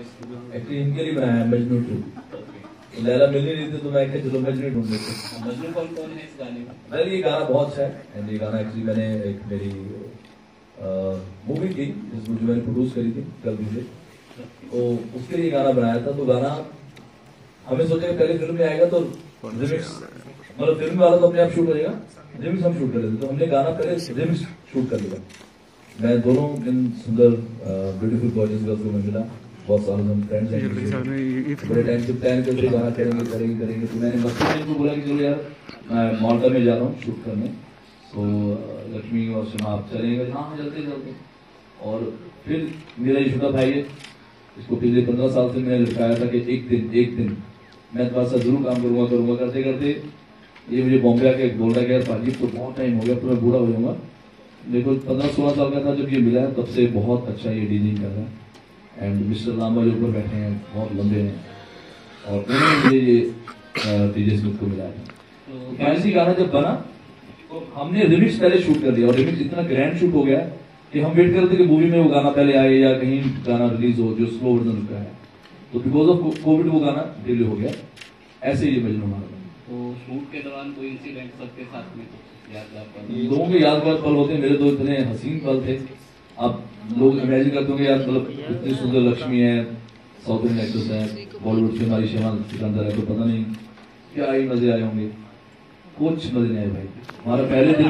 Actually इनके लिए बनाया है मजनू 2। लैला मिल नहीं रही थी तो मैं क्या चलो मजनू ढूंढ लेते। मजनू कौन है इस गाने में? वेल ये गाना बहुत अच्छा है एंड ये गाना एक्चुअली मैंने एक मेरी मूवी थी जिसमें जो मैंने प्रोड्यूस करी थी कल भी, तो उसके लिए गाना बनाया था। तो गाना हमें सोचा पहले फिल्म में आएगा तो रिमिक्स, मतलब फिल्म वाला तो अपने आप शूट हो जाएगा, रिमिक्स हम शूट कर लेते। तो हमने गाना पहले रिमिक्स शूट कर लिया। मैं दोनों इन सुंदर ब्यूटीफुल गॉर्जियस गर्ल्स को मैं मिला, बहुत सालों से हम फ्रेंड्स हैं, बड़े टाइम से प्लान करके गाना करेंगे। तो मैंने मस्ती को बोला कि चलो यार मैं माल्टा में जा रहा हूँ शूट करने, तो लक्ष्मी और सिमा आप चलेंगे? हाँ चलते। और फिर मेरा ये छोटा भाई है, इसको पिछले 15 साल से मैंने लिखाया था कि एक दिन मैं तुम्हारे साथ जरूर काम करूंगा। करते करते ये मुझे बॉम्बे आके बोल रहा है कि यार पाजी तो बहुत टाइम हो गया, तो मैं बूढ़ा हो जाऊंगा। देखो 15-16 साल का था जब ये मिला है, तब से बहुत अच्छा ये डीजिंग कर रहा है। एंड मिस्टर लांबा जो ऊपर बैठे हैं बहुत लंबे हैं, और उन्होंने मुझे ये टीजे स्मिथ को मिला है। तो फैंसी गाना जब बना तो हमने रिमिक्स पहले शूट कर दिया, और रिमिक्स इतना ग्रैंड शूट हो गया कि हम वेट करते कि मूवी में वो गाना पहले आए या कहीं गाना रिलीज हो जो स्लो वर्जन का है। तो बिकॉज ऑफ कोविड वो गाना डिले हो गया। ऐसे ही मजनू हमारा। तो शूट के दौरान कोई इंसिडेंट सबके साथ में लोगों के यादगार पल होते हैं, मेरे तो इतने हसीन पल थे। अब लोग इमेजिन करते होंगे यार मतलब इतनी सुंदर लक्ष्मी है, साउथ इंडियन एक्ट्रेस है, बॉलीवुड से हमारी शमा सिकंदर है, तो पता नहीं क्या ही मजे आए होंगे। कुछ मजे नहीं आए भाई। हमारा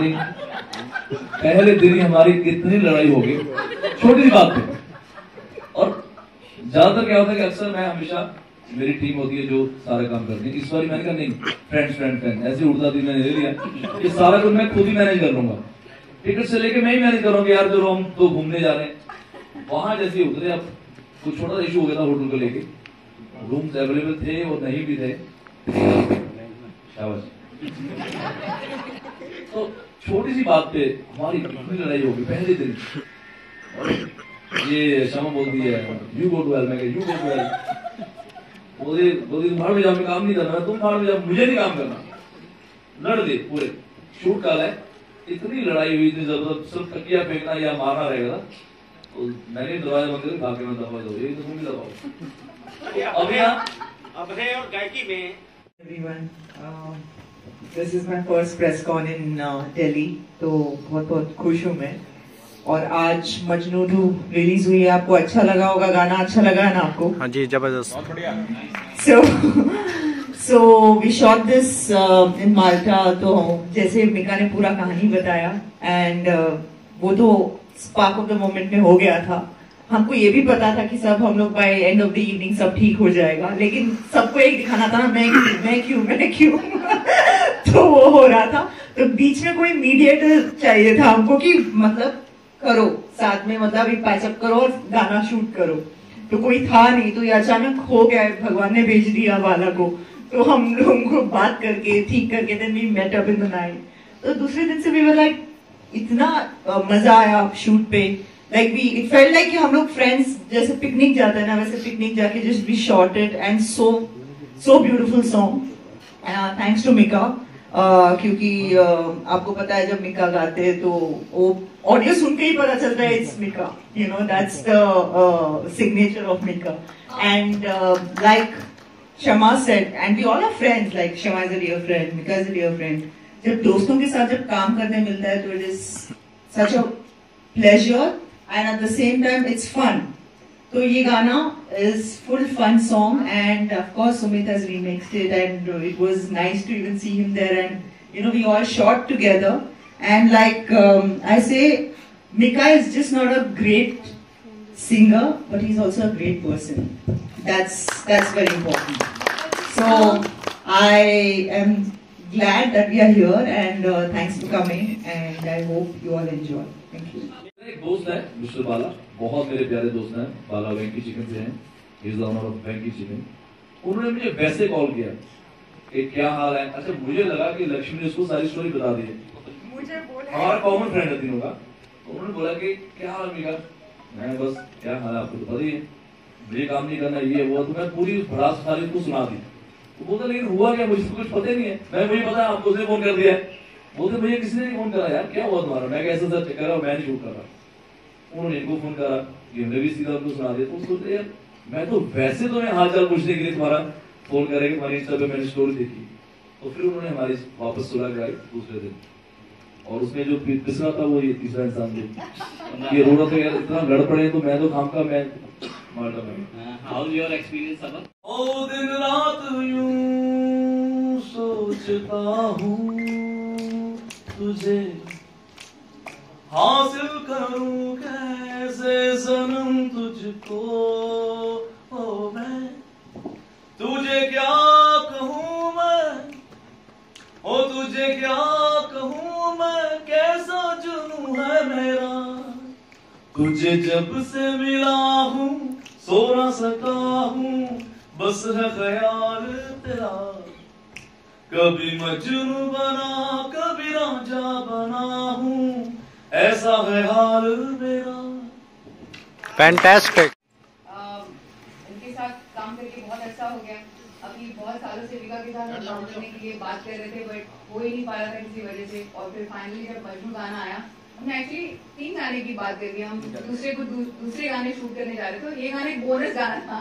पहले दिन ही हमारी कितनी लड़ाई हो गई छोटी सी बात पे। और ज्यादातर क्या होता है कि अक्सर मैं हमेशा मेरी टीम होती है जो सारे काम करती है। इस बार मैंने कहा नहीं, फ्रेंड ऐसे उड़ता दिन मैंने ले लिया, ये सारा कुछ मैं खुद ही मैनेज कर लूंगा। टिकट से लेके मैं ही मैनेज करूंगा यार, जो हम तो घूमने जा रहे हैं वहां जैसे उतरे। अब कुछ छोटा सा इशू हो गया था होटल को लेके, रूम्स अवेलेबल थे और नहीं भी थे। तो छोटी सी बात पे हमारी इतनी लड़ाई होगी पहले दिन। और ये शमा बोलती है यू गो टू हेल, मैं यू गो टू हेल। बोली तुम भाड़ में जाओ, मैं काम नहीं करना, तुम भाड़ में जाओ, मुझे नहीं काम करना। लड़ दे पूरे शूट काल है। इतनी लड़ाई हुई, इतनी जबरदस्त, सिर्फ तकिया फेंकना या मारना रहेगा। तो मैंने दरवाजा बंद करके भाग के मैं दबा दो, ये तो तुम ही दबाओ। अभय और गायकी में everyone, this is my first press con in Delhi, तो बहुत खुश हूँ मैं। और आज मजनू 2 रिलीज हुई है, आपको अच्छा लगा होगा, गाना अच्छा लगा है ना आपको? हाँ जी जबरदस्त, बहुत बढ़िया। So we shot this in Malta। तो जैसे मिका ने पूरा कहानी बताया एंड वो तो स्पार्क ऑफ द मोमेंट में हो गया था। हमको ये भी पता था कि सब हम लोग by end of the evening सब ठीक हो जाएगा, लेकिन सबको एक दिखाना था ना मैं क्यों तो वो हो रहा था। तो बीच में कोई मीडिएटर चाहिए था हमको कि मतलब करो साथ में, मतलब एक पैचअप करो और गाना शूट करो। तो कोई था नहीं, तो ये अचानक हो गया, भगवान ने भेज दिया वाला को। तो हम लोगों को बात करके ठीक करके then we met up in the night. तो दूसरे दिन से वी वर लाइक इतना मजा आया शूट पे, लाइक इट फेल्ट लाइक कि हम लोग फ्रेंड्स जैसे पिकनिक जाते हैं ना, वैसे पिकनिक जाके just we shot it and so beautiful song. Thanks to Mika, क्योंकि आपको पता है जब मिका गाते हैं तो वो ऑडियो सुन के ही पता चलता है it's Mika, you know that's the signature of Mika. And like Shama said, and we all are friends, like Shama is a dear friend, Mika is a dear friend. जब दोस्तों के साथ जब काम करने मिलता है तो it is such a pleasure and at the same time it's fun. So ये गाना is full fun song, and of course Sumit has remixed it, and it was nice to even see him there, and you know we all shot together, and like I say, Mika is just not a great singer, but he's also a great person. That's very important. So I am glad that we are here, and thanks for coming, and I hope you all enjoy. Thank you. एक दोस्त है mister बाला, बहुत मेरे प्यारे दोस्त हैं, बाला वेंकी chicken से हैं, he is the owner of Venky chicken. उन्होंने मुझे वैसे कॉल किया कि क्या हाल है। अच्छा मुझे लगा कि लक्ष्मी ने उसको सारी स्टोरी बता दी है, हमारा कॉमन फ्रेंड है तीनों का। तो उन्होंने बोला कि क्या हाल मिका, मैं बस क्या हाल है आपको तो पता ही है, मुझे काम नहीं करना ये वो। तो मैं पूरी भड़ास सारी उसको सुना दी। तो बोलता लेकिन हुआ क्या, मुझे कुछ पता ही नहीं है। मैं मुझे पता है आपको उसने फोन कर दिया है। बोलते मुझे किसी ने फोन करा यार, क्या हुआ तुम्हारा? मैं कैसे सर करा, मैं नहीं शूट कर रहा। उन्होंने इनको फोन करा, इन्होंने भी सीधा उनको सुना दिया। तो सोचते यार मैं तो वैसे तो मैं हालचाल पूछने के लिए तुम्हारा फोन करेंगे, तुम्हारी इंस्टा पे मैंने स्टोरी देखी, तो फिर उन्होंने हमारी वापस सुलह कराई दूसरे दिन, और उसमें जो पिसरा था वो ये तीसरा इंसान थे। ये रो रहा था यार, इतना लड़ पड़े तो मैं तो खाम का मैं माल्टा में। हाउ इज योर एक्सपीरियंस अब? ओ दिन रात यूं सोचता हूँ तुझे हासिल करूं कैसे सनम तुझको, ओ मैं तुझे क्या कहूँ मैं, ओ तुझे क्या कहूँ मैं, कैसा जुनून है मेरा, तुझे जब से मिला हूँ सो ना सका हूँ, बस है ख्याल तेरा, कभी मजनू बना कभी राजा बना हूँ, ऐसा है हाल मेरा। फैंटास्टिक। उनके साथ काम करके बहुत अच्छा हो गया। अभी बहुत सालों से विका के साथ काम करने के लिए बात कर रहे थे, बट हो ही नहीं पा रहा था किसी वजह से, और फिर फाइनली जब मजनू गाना आया, हमने एक्चुअली 3 गाने की बात कर दी। हम दूसरे गाने शूट करने जा रहे थे, और ये गाने बोनस गाना था,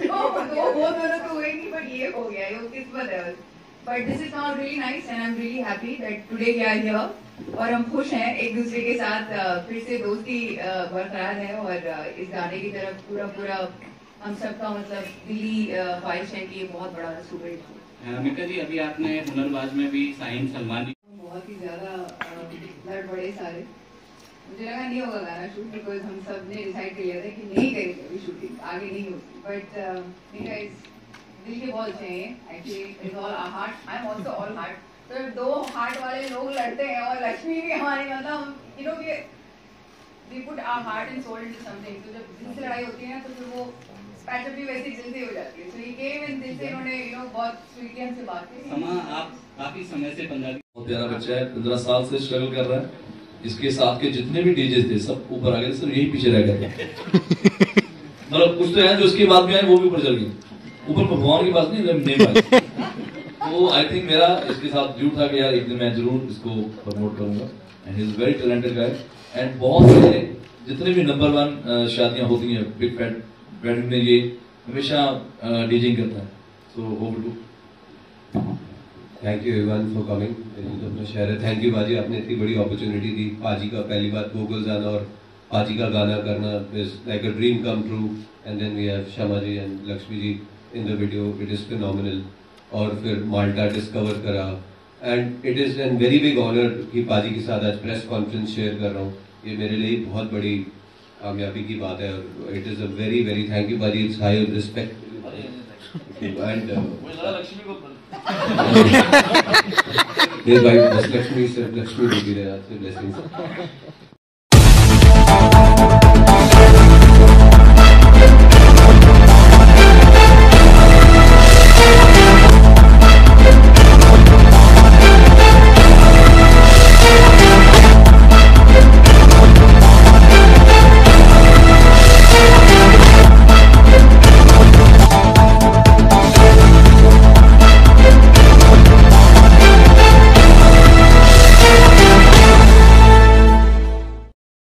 वो दोनों तो हुए नहीं, बट ये हो गया, ये किस्मत है। But this is not really nice and I am really happy that today we are here, और हम खुश हैं एक दूसरे के साथ फिर से दोस्ती बरकरार है, और इस गाने की तरफ पूरा हम सबका मतलब दिल्ली ख्वाहिश है कि ये बहुत बड़ा सुपर हिट हो। मिका जी, अभी आपने हुनरबाज में भी साहिन सलमान जी बहुत ही ज्यादा लड़ पड़े सारे, मुझे लगा नहीं होगा गाना शूट, बिकॉज हम सब ने डिसाइड कर लिया था कि नहीं करेंगे अभी शूटिंग, आगे नहीं होगी, बट मिका इज दिल के बहुत अच्छे हैं actually, is all heart, I am also all heart. तो जब 2 हार्ट वाले लोग लड़ते हैं, और लक्ष्मी भी हमारी मतलब you know we put our heart and soul into something, तो जब दिल से लड़ाई होती है ना तो फिर वो पैचअप भी वैसे दिल से हो जाती है। सो ये केम इन दिल से, इन्होंने यू नो बहुत स्वीटली हमसे बात की। समा, आप काफी समय से पंजाबी बहुत प्यारा बच्चा है, 15 साल से स्ट्रगल कर रहा है, इसके साथ के जितने भी डीजे थे सब ऊपर आ गए, सिर्फ यही पीछे रह गए थे। मतलब कुछ तो है जो उसके बाद में आए वो भी ऊपर चल गए, ऊपर परफॉर्म की बात नहीं पाई। तो आई थिंक मेरा इसके साथ ड्यू था कि यार एक दिन मैं जरूर इसको प्रमोट करूंगा, and he is very talented guy, and बहुत सारे जितने भी नंबर 1 शादियां होती हैं बिग फैट वेडिंग में ये हमेशा डीजिंग करता है। So over to. Thank you everyone for coming. अपना शहर है, थैंक यू बाजी, आपने इतनी बड़ी अपॉर्चुनिटी दी। पाजी का पहली बार वोकल्स आना और पाजी का गाना करना is like a dream come true, and then we have Shama ji and Lakshmi ji in the video, it is phenomenal. और फिर माल्टा डिस्कवर करा, and it is an very big honour कि पाजी के साथ आज प्रेस कॉन्फ्रेंस शेयर कर रहा हूँ, ये मेरे लिए बहुत बड़ी कामयाबी की बात है, और it is a very very thank you बाजी, इट्स हाई रिस्पेक्ट एंड भाई लक्ष्मी सिर्फ लक्ष्मी देती रहे, आपसे ब्लेसिंग्स।